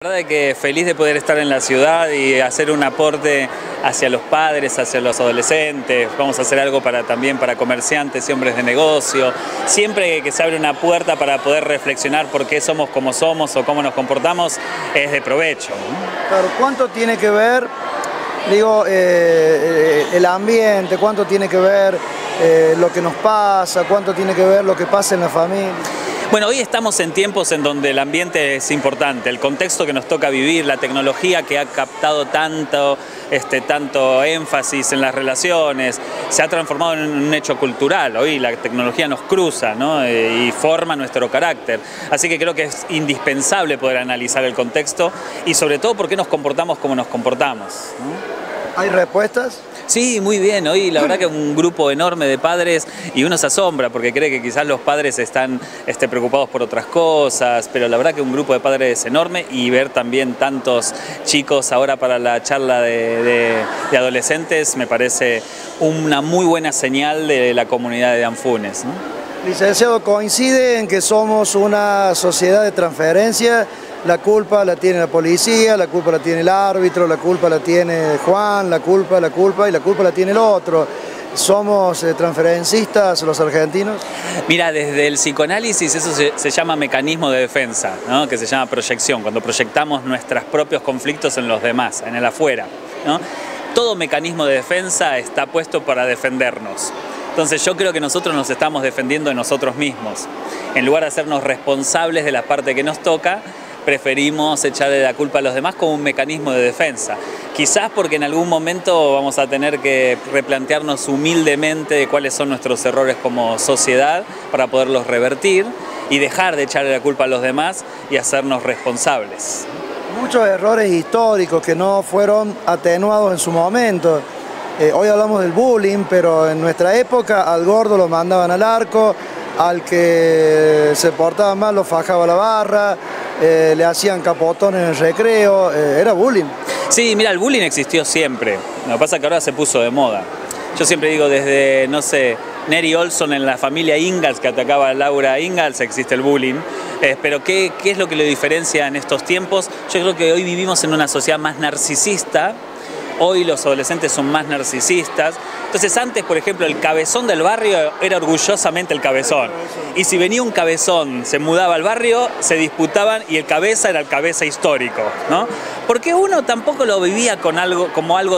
La verdad es que feliz de poder estar en la ciudad y hacer un aporte hacia los padres, hacia los adolescentes. Vamos a hacer algo también para comerciantes y hombres de negocio. Siempre que se abre una puerta para poder reflexionar por qué somos como somos o cómo nos comportamos, es de provecho. Claro, ¿cuánto tiene que ver, el ambiente, cuánto tiene que ver lo que nos pasa, cuánto tiene que ver lo que pasa en la familia? Bueno, hoy estamos en tiempos en donde el ambiente es importante, el contexto que nos toca vivir, la tecnología que ha captado tanto énfasis en las relaciones, se ha transformado en un hecho cultural. Hoy la tecnología nos cruza, ¿no? Y forma nuestro carácter. Así que creo que es indispensable poder analizar el contexto y sobre todo por qué nos comportamos como nos comportamos, ¿no? ¿Hay respuestas? Sí, muy bien. Hoy la verdad que un grupo enorme de padres y uno se asombra porque cree que quizás los padres están preocupados por otras cosas, pero la verdad que un grupo de padres enorme y ver también tantos chicos ahora para la charla de adolescentes me parece una muy buena señal de la comunidad de Anfunes, ¿no? Licenciado, ¿coincide en que somos una sociedad de transferencia? La culpa la tiene la policía, la culpa la tiene el árbitro, la culpa la tiene Juan, la culpa y la culpa la tiene el otro. ¿Somos transferencistas los argentinos? Mira, desde el psicoanálisis eso se llama mecanismo de defensa, ¿no? Que se llama proyección, cuando proyectamos nuestros propios conflictos en los demás, en el afuera, ¿no? Todo mecanismo de defensa está puesto para defendernos. Entonces yo creo que nosotros nos estamos defendiendo de nosotros mismos. En lugar de hacernos responsables de la parte que nos toca, preferimos echarle la culpa a los demás como un mecanismo de defensa. Quizás porque en algún momento vamos a tener que replantearnos humildemente de cuáles son nuestros errores como sociedad para poderlos revertir y dejar de echarle la culpa a los demás y hacernos responsables. Muchos errores históricos que no fueron atenuados en su momento. Hoy hablamos del bullying, pero en nuestra época al gordo lo mandaban al arco, al que se portaba mal lo fajaba a la barra, le hacían capotón en el recreo, era bullying. Sí, mira, el bullying existió siempre, lo que pasa es que ahora se puso de moda. Yo siempre digo, desde, no sé, Neri Olson en la familia Ingalls que atacaba a Laura Ingalls, existe el bullying. Pero ¿qué es lo que lo diferencia en estos tiempos? Yo creo que hoy vivimos en una sociedad más narcisista. Hoy los adolescentes son más narcisistas. Entonces antes, por ejemplo, el cabezón del barrio era orgullosamente el cabezón. Y si venía un cabezón, se mudaba al barrio, se disputaban y el cabeza era el cabeza histórico, ¿no? Porque uno tampoco lo vivía como algo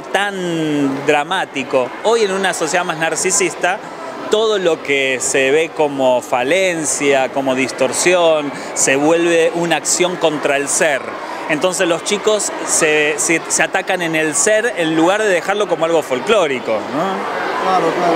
tan dramático. Hoy en una sociedad más narcisista, todo lo que se ve como falencia, como distorsión, se vuelve una acción contra el ser. Entonces los chicos se atacan en el ser en lugar de dejarlo como algo folclórico, ¿no?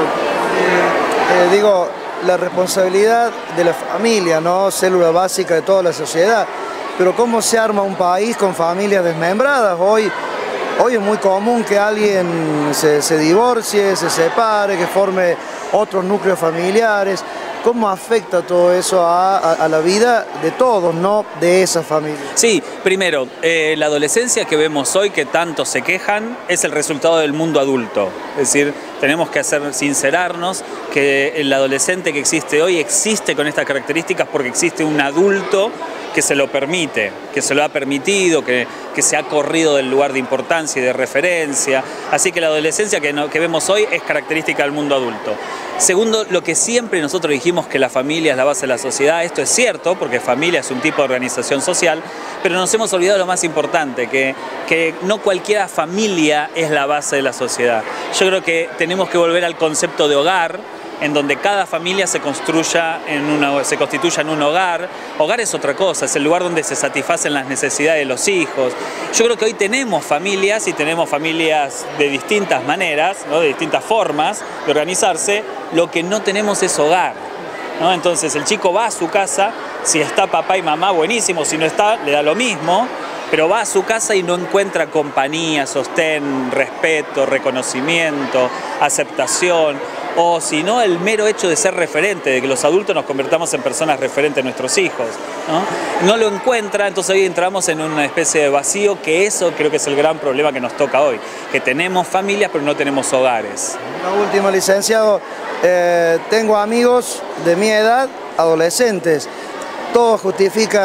Claro. Digo, la responsabilidad de la familia, ¿no? Célula básica de toda la sociedad. Pero ¿cómo se arma un país con familias desmembradas? Hoy es muy común que alguien se divorcie, se separe, que forme otros núcleos familiares. ¿Cómo afecta todo eso a la vida de todos, no de esa familia? Sí, primero, la adolescencia que vemos hoy, que tanto se quejan, es el resultado del mundo adulto. Es decir, tenemos que sincerarnos que el adolescente que existe hoy existe con estas características porque existe un adulto que se lo permite, que se lo ha permitido, que se ha corrido del lugar de importancia y de referencia. Así que la adolescencia que vemos hoy es característica del mundo adulto. Segundo, lo que siempre nosotros dijimos que la familia es la base de la sociedad, esto es cierto, porque familia es un tipo de organización social, pero nos hemos olvidado lo más importante, que no cualquier familia es la base de la sociedad. Yo creo que tenemos que volver al concepto de hogar, en donde cada familia se constituya en un hogar. Hogar es otra cosa, es el lugar donde se satisfacen las necesidades de los hijos. Yo creo que hoy tenemos familias y tenemos familias de distintas maneras, ¿no? De distintas formas de organizarse. Lo que no tenemos es hogar, ¿no? Entonces el chico va a su casa, si está papá y mamá, buenísimo, si no está, le da lo mismo, pero va a su casa y no encuentra compañía, sostén, respeto, reconocimiento, aceptación. O si no, el mero hecho de ser referente, de que los adultos nos convertamos en personas referentes de nuestros hijos, ¿no? No lo encuentra, entonces hoy entramos en una especie de vacío, que eso creo que es el gran problema que nos toca hoy, que tenemos familias pero no tenemos hogares. Una última, licenciado, tengo amigos de mi edad, adolescentes, todos justifican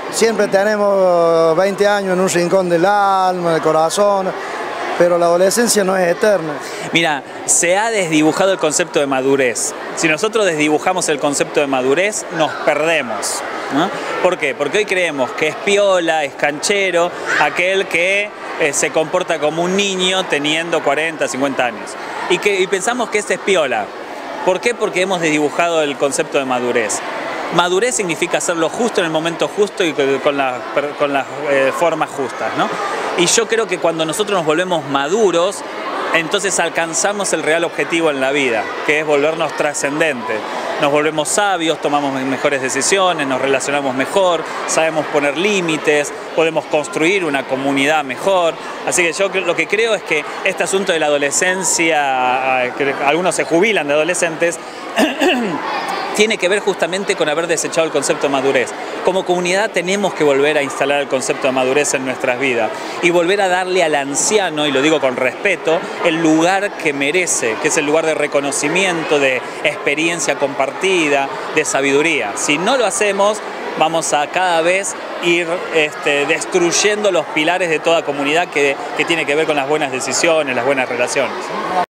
siempre tenemos 20 años en un rincón del alma, del corazón, pero la adolescencia no es eterna. Mira, se ha desdibujado el concepto de madurez. Si nosotros desdibujamos el concepto de madurez, nos perdemos, ¿no? ¿Por qué? Porque hoy creemos que es piola, es canchero, aquel que se comporta como un niño teniendo 40, 50 años. Y pensamos que este es piola. ¿Por qué? Porque hemos desdibujado el concepto de madurez. Madurez significa hacerlo justo en el momento justo y con las formas justas, ¿no? Y yo creo que cuando nosotros nos volvemos maduros, entonces alcanzamos el real objetivo en la vida, que es volvernos trascendentes. Nos volvemos sabios, tomamos mejores decisiones, nos relacionamos mejor, sabemos poner límites, podemos construir una comunidad mejor. Así que yo lo que creo es que este asunto de la adolescencia, que algunos se jubilan de adolescentes, tiene que ver justamente con haber desechado el concepto de madurez. Como comunidad tenemos que volver a instalar el concepto de madurez en nuestras vidas y volver a darle al anciano, y lo digo con respeto, el lugar que merece, que es el lugar de reconocimiento, de experiencia compartida, de sabiduría. Si no lo hacemos, vamos a cada vez ir destruyendo los pilares de toda comunidad que tiene que ver con las buenas decisiones, las buenas relaciones.